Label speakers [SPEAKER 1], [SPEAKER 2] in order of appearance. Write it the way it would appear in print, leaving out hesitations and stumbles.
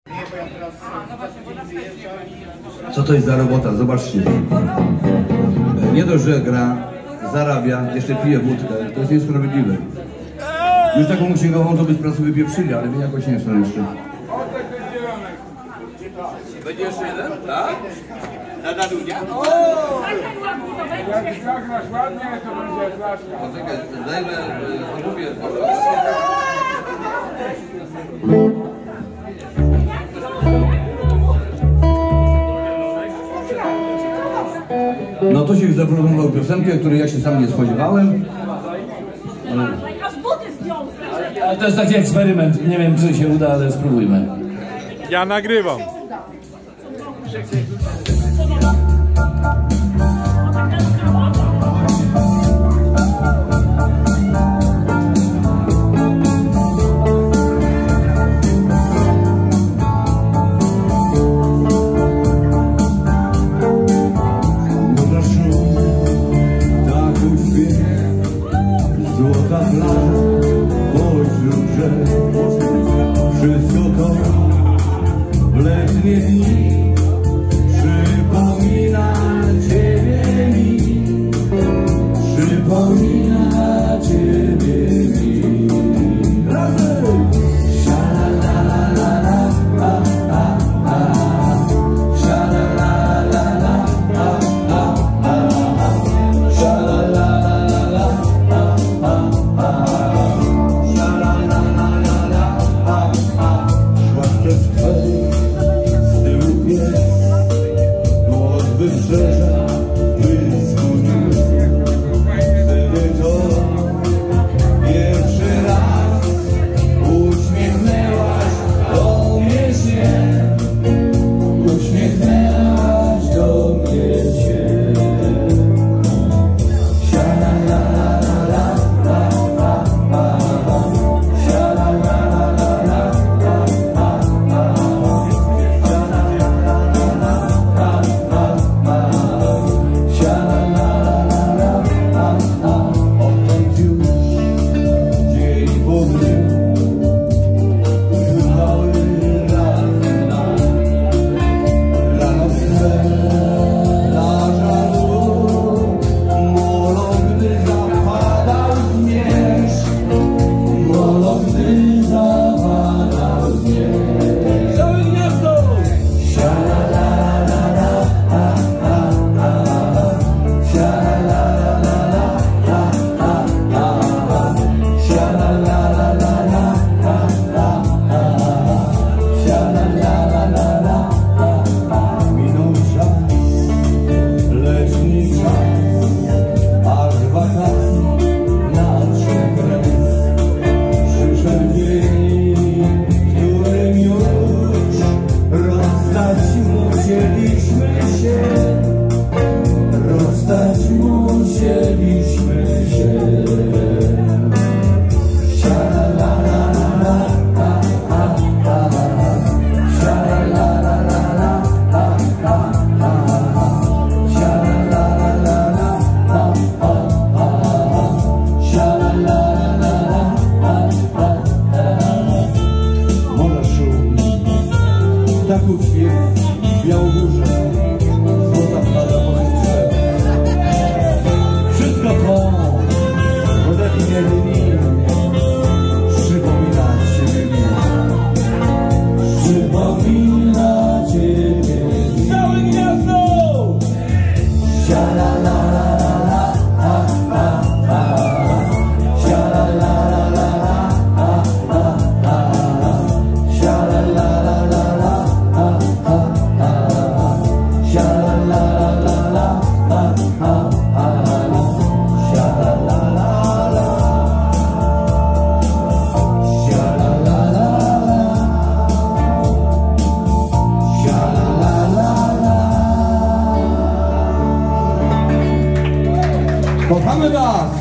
[SPEAKER 1] Co to jest za robota? Zobaczcie. Nie dość, że gra, zarabia, jeszcze pije wódkę. To jest niesprawiedliwe. Już taką księgową to by z pracy wypieprzyli, ale my jakoś nie są jeszcze.
[SPEAKER 2] Będzie jeszcze jeden? Tak? Na Dunia?
[SPEAKER 3] Jak zagrasz ładnie, to będzie flaszka.
[SPEAKER 2] Poczekaj, zajmę omówię.
[SPEAKER 1] No to się zaproponował piosenkę, której ja się sam nie spodziewałem.
[SPEAKER 4] Ale to jest taki eksperyment. Nie wiem, czy się uda, ale spróbujmy.
[SPEAKER 3] Ja nagrywam.
[SPEAKER 1] Złota plaża, pośród rzek, wszystko to w letnie dni przypomina Ciebie mi, przypomina Ciebie mi. Razem! Sha-la-la-la-la-la, sha-la-la-la-la-la, wybrzeża błysku dni. Wtedy to pierwszy raz uśmiechnęłaś do mnie się, uśmiechnęłaś do mnie się. Ptaków śpiew w Białogórze, złota plaża pośród drzew. Wszystko to w letnie dni przypomina Ciebie mi, przypomina Ciebie mi. Całe gniazdo! Kochamy Was!